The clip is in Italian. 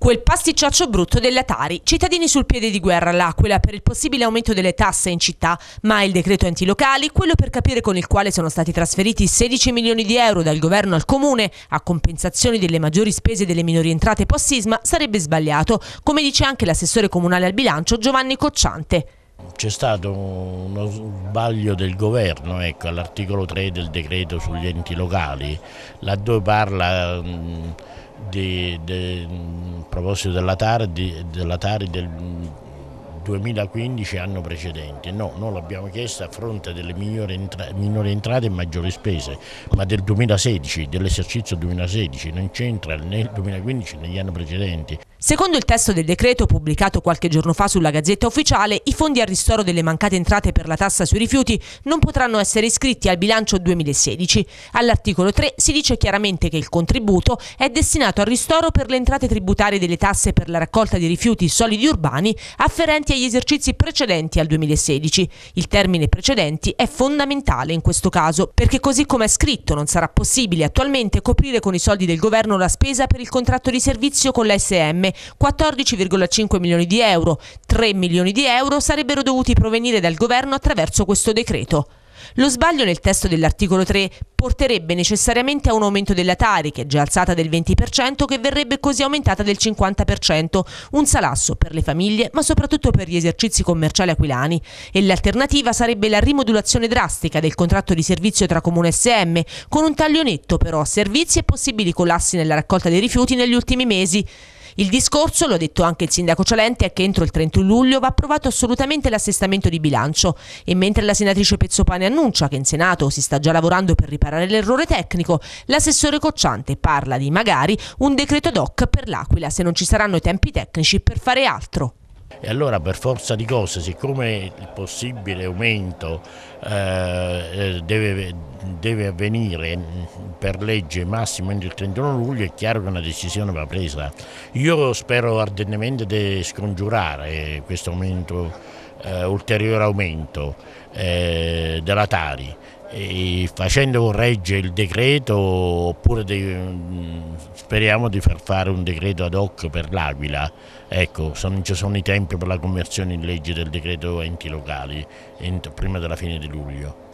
Quel pasticciaccio brutto della Tari. Cittadini sul piede di guerra all'Aquila per il possibile aumento delle tasse in città, ma il decreto enti locali, quello per capire con il quale sono stati trasferiti 16 milioni di euro dal governo al comune a compensazione delle maggiori spese delle minori entrate post-sisma, sarebbe sbagliato, come dice anche l'assessore comunale al bilancio Giovanni Cocciante. C'è stato uno sbaglio del governo, ecco, all'articolo 3 del decreto sugli enti locali, laddove parla a proposito della Tari del 2015 anno precedente. No, non l'abbiamo chiesto a fronte delle minori entrate e maggiori spese, ma del 2016, dell'esercizio 2016, non c'entra nel 2015 né negli anni precedenti. Secondo il testo del decreto pubblicato qualche giorno fa sulla Gazzetta Ufficiale, i fondi a ristoro delle mancate entrate per la tassa sui rifiuti non potranno essere iscritti al bilancio 2016. All'articolo 3 si dice chiaramente che il contributo è destinato al ristoro per le entrate tributarie delle tasse per la raccolta di rifiuti solidi urbani afferenti agli esercizi precedenti al 2016. Il termine precedenti è fondamentale in questo caso, perché così come è scritto non sarà possibile attualmente coprire con i soldi del governo la spesa per il contratto di servizio con l'ASM, 14,5 milioni di euro. 3 milioni di euro sarebbero dovuti provenire dal governo attraverso questo decreto. Lo sbaglio nel testo dell'articolo 3 porterebbe necessariamente a un aumento della Tari, che è già alzata del 20%, che verrebbe così aumentata del 50%, un salasso per le famiglie ma soprattutto per gli esercizi commerciali aquilani. E l'alternativa sarebbe la rimodulazione drastica del contratto di servizio tra Comune e SM, con un taglio netto però a servizi e possibili collassi nella raccolta dei rifiuti negli ultimi mesi. Il discorso, lo ha detto anche il sindaco Cialente, è che entro il 31 luglio va approvato assolutamente l'assestamento di bilancio, e mentre la senatrice Pezzopane annuncia che in Senato si sta già lavorando per riparare l'errore tecnico, l'assessore Cocciante parla di magari un decreto ad hoc per l'Aquila se non ci saranno i tempi tecnici per fare altro. E allora per forza di cose, siccome il possibile aumento deve avvenire per legge massimo entro il 31 luglio, è chiaro che una decisione va presa. Io spero ardentemente di scongiurare questo aumento, ulteriore aumento della Tari, e facendo correggere il decreto, oppure speriamo di far fare un decreto ad hoc per l'Aquila. Ecco, ci sono i tempi per la conversione in legge del decreto enti locali prima della fine di luglio.